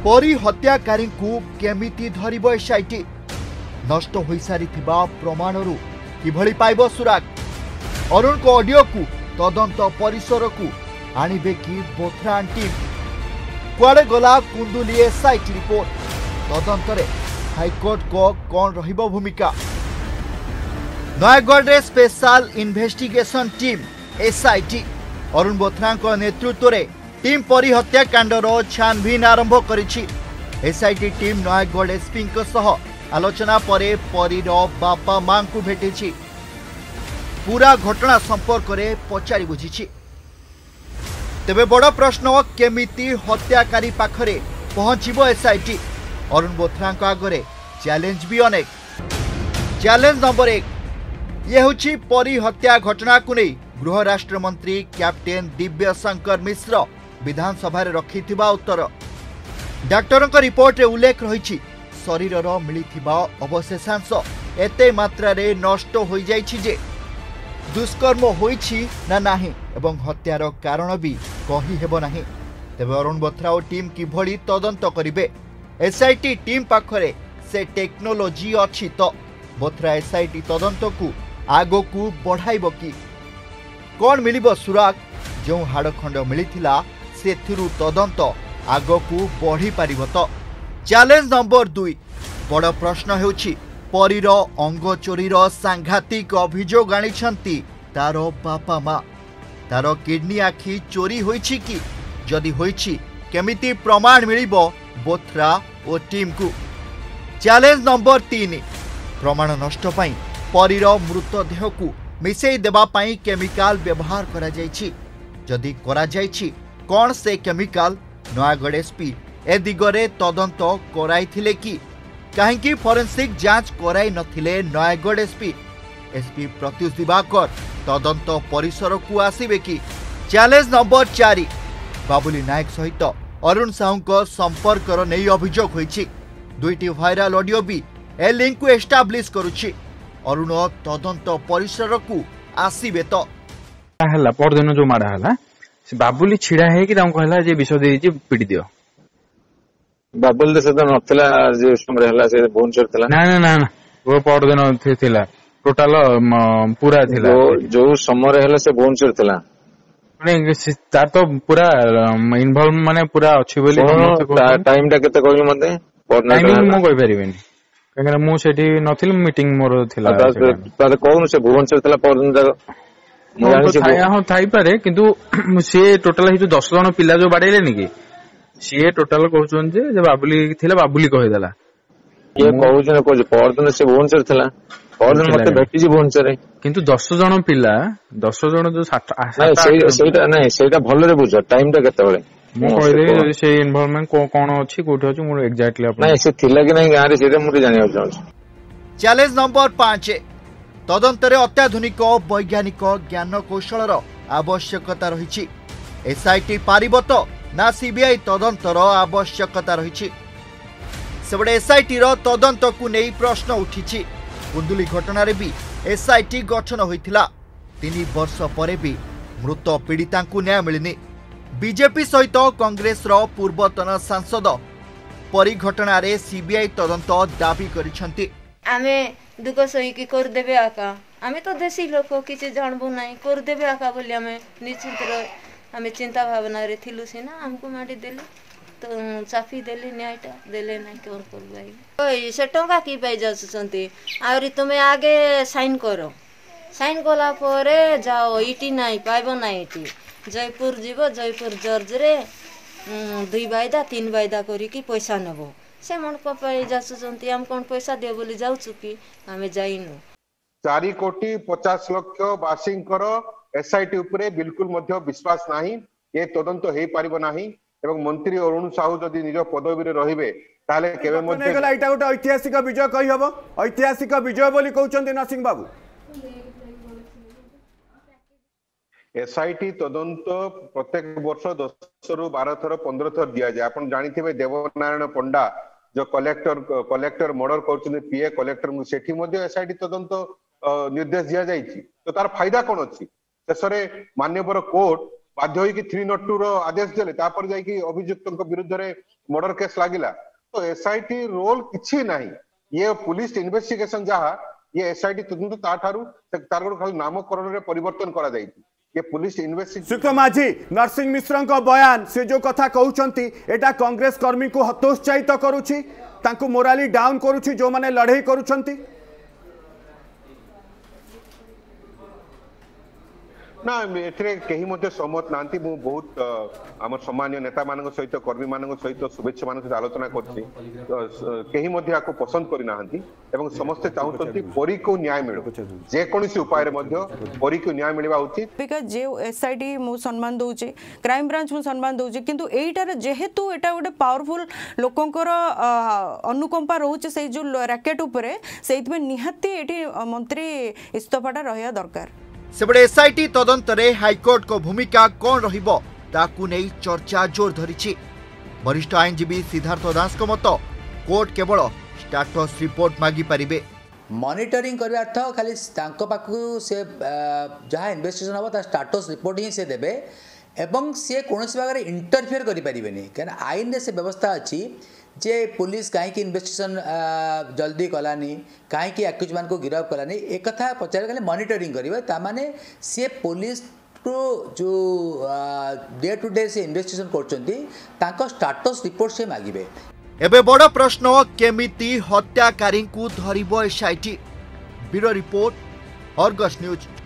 परी हत्याकारी केमिति धरिब एसआईटी नष्ट हो सारी प्रमाणरू किभली पाइब सुराग अरुण को ऑडियो को तदंत परिसर को आणिबे कि बोथ्रान टीम कुआडे गला कुंदुली एसआईटी रिपोर्ट तदंतरे हाईकोर्ट को कौन रहिबो भूमिका नयगढ़ रे special investigation team SIT Arun Bothra नेतृत्व में टीम परी हत्याकांडर छानभिन आरंभ करिछि। एसआईटी टीम नयगढ़ एसपी आलोचना परे परीर बापा मां को भेटिछि पूरा घटना संपर्क में पचारि बुझिछि। तेबे बड़ प्रश्न केमिति हत्याकारी पाखरे पहुंचीबो एसआईटी अरुण बोथ्रा आगरे चैलेंज भी अनेक। चैलेंज नंबर 1 ये होछि परी हत्या घटना को नहीं गृह राष्ट्र मंत्री कैप्टेन दिव्य शंकर मिश्र विधानसभा रखिथिबा उत्तर डाक्टर रिपोर्ट रे उल्लेख रही शरीर मिलिथिबा अवशेषांश एते मात्रा रे नष्ट हो जाइछि जे दुष्कर्म होइछि ना नाही एवं हत्यार कारण भी कही हेबो नाही। तेबे अरुण बोथ्रा और टीम किभली तदंत करिवे एसआईटी टीम पाखरे से टेक्नोलोजी अछि तो बोथ्रा एसआईटी तदंत को आगो को बढ़ाइब कि कौन मिलिब सुराग जो हाड़खंड मिलिथिला सेथिरु तदंत आगो को बढ़ी पारिब तो। चैलेंज नंबर 2 बड़ प्रश्न हेउछि परीर अंग चोरीर सांघातिक अभियोग आनिछंती तार बापा मां तार किडनी आखि चोरी होइछि कि जदि होइछि केमिति प्रमाण मिलिबो बोथ्रा और टीम को। चैलेंज नंबर 3 प्रमाण नष्ट पई परीर मृतदेह को मिसेई देबा पई केमिकल व्यवहार करा जायछि जदि करा जायछि कौन से केमिकल नयागढ़ एसपी ए दिगरे तदंत कराइथिले कि काहेकि फोरेंसिक जांच कराई नथिले नयागढ़ एसपी प्रत्युष दिवाकर तदंत परिसर को आसीबे कि। चैलेंज नंबर 4 बाबुली नायक सहित अरुण साहू संपर्क नहीं अभियोग होइछि दुईटी भाइराल ऑडियो भी ए लिंक को एस्टाब्लिश करुछि अरुण तदंत परिसर को आसीबे तो हला परदिन जो माड़ा हला से बाबुली छिड़ा है कि तांको कहला जे विषय देछि पिटी दियो बाबुल दे सदा नथला जे समय हला से भुवनेश्वर थला ना ना ना वो परदिन थिला टोटल पूरा थिला जो समय हला से भुवनेश्वर थला माने तार तो पूरा इन्वॉल्व माने पूरा अछि बोली टाइम टा केते कहलु मते टाइमिंग मो कहि परिबेनी काहे मु सेठी नथिल मीटिंग मोर थिला तार कोन से भुवनेश्वर थला परदिन तक हाँ थाई पारे किंतु सी टोटाल जो 10 जन पिला जो बाड़ेले कि सी टोटाल कहउछन जे बाबुली थिला बाबुली कहिदेला ये कहउछन को परदिन से भुवनेश्वर थला परदिन मते भेटि भुवनेश्वर किंतु 10 जन पिला 10 जन जो सेटा नहीं सेटा भलरे बुझ टाइम टा केते बेले मु कहले से इन्वॉल्वमेंट कोन अछि कोठी अछि मु एग्जैक्टली अपन नहीं से थिला कि नहीं गारे सेटा मु जानियो चाहू। चैलेंज नंबर 5 तदंतरे अत्याधुनिक वैज्ञानिक ज्ञान कौशलर आवश्यकता रही एसआईटी पारिब तो ना सीबीआई तदंतर आवश्यकता रही सेबडे एसआईटी तदंत को नहीं प्रश्न उठी कुंदुली घटना भी एसआईटी गठन होइथिला 3 वर्ष पर भी मृत पीड़िता न्याय मिलनी। बीजेपी सहित कांग्रेस पूर्वतन सांसद परी घटना सीबीआई तदंत दाबी करिसेंती आमे दुख सही करदेवे आका आमे तो देशी लोक किसी जानबू ना करदेवे आका बोली आमे निश्चिंत आमे चिंता भावना रे थिलु सिना हमको माडी देले तो चाफी देले न्यायटा देले ना कोन करबाई ओय से टंका की पाई जासंती आउरी तुमे आगे साइन करो साइन कला परे जाओ इटी नाही पाइबो ना इटी जयपुर जीवो जयपुर जर्ज रे 2 वायदा 3 वायदा करी की पैसा नबो से मन को पाई जासुचंती हम कोन पैसा दे बोली जाउ चुकी हमें जाइनु 4 कोटी 50 लाख बासिंग करो एसआईटी उपरे बिल्कुल मध्य विश्वास नाही ये तदंत हे पारिबो नाही एवं मंत्री अरुण साहू जदि निज पदवी रे रहिबे ताले केबे मध्य एटा गोटे ऐतिहासिक विजय कहि हबो ऐतिहासिक विजय बोली कहउचंती नरसिंह बाबू एसआईटी तदंत प्रत्येक वर्ष 10 रु 12 थर 15 थर दिया जाए आपण जानिथिबे देवनारायण पंडा जो कलेक्टर मर्डर करछन पीए कलेक्टर सेठी मध्ये एसआईटी तदंत निर्देश दिया जाइछि तो तार फायदा कोन अछि शेषरे मान्यवर कोर्ट बाध्य होई कि 302 रो आदेश देले तापर जाई कि अभियुक्तक विरुद्ध रे मर्डर केस लागिला तो एसआईटी रोल किछि नाही ये पुलिस इन्वेस्टिगेशन जहा ये एसआईटी तदंत ताठारु तार खाली नामकरण रे परिवर्तन करा जाईती ये पुलिस इन्वेस्टिगेशन सुख माझी नरसिंह मिश्र को बयान से जो कथा कहउचंती एटा कांग्रेस कर्मी को हतोत्साहित करूची तांको मोराली डाउन करूची जो माने लड़ाई करूचंती ना एथरे केही मध्ये सहमत नांती मु बहुत हमर सम्मानीय नेता मानक सहित कर्मी मानक सहित शुभेच्छा मानक सहित आलोचना करछि केही मध्ये आको पसंद करि नाहंती एवं समस्त चाहउछंती परी को न्याय मिलु जे कोनसी उपाय रे मध्ये परी को न्याय मिलबा उचित बिकॉज जे एसआईटी मु सम्मान दउछि क्राइम ब्रांच मु सम्मान दउछि किंतु एटार जेहेतु एटा गोटे पावरफुल लोकंकर अनुकंपा रहउछि सेई जो रैकेट ऊपर सेइत में निहाती एठी मंत्री इस्तफाटा रहया दरकार सेबडे एसआईटी तदंतरे हाईकोर्ट को भूमिका कौन रहिबो ताकू नै चर्चा जोर धरिछि वरिष्ठ आईनजीवी सिद्धार्थ दास को मत कोर्ट केवल स्टेटस रिपोर्ट मागी परिबे मॉनिटरिंग करबा अर्थ खाली तांको पाखु से जहा इन्वेस्टिगेशन हो ता स्टेटस रिपोर्ट ही से देबे एवं से कोनोसी भाग रे इंटरफियर करि परिबेनी कारण आईन रे से व्यवस्था अछि जे पुलिस कहीं इन्वेस्टिगेशन जल्दी कलानी कहीं एक्यूज मान को गिरफ्त कलानी एक कथा पचार गले मॉनिटरिंग करिवे ता माने से पुलिस को जो डे टू डे से इन्वेस्टिगेशन करचंती तांको स्टेटस रिपोर्ट से मागिबे एबे बड़ प्रश्न केमिति हत्याकारी को धरिबो SIT bureau report Argus news.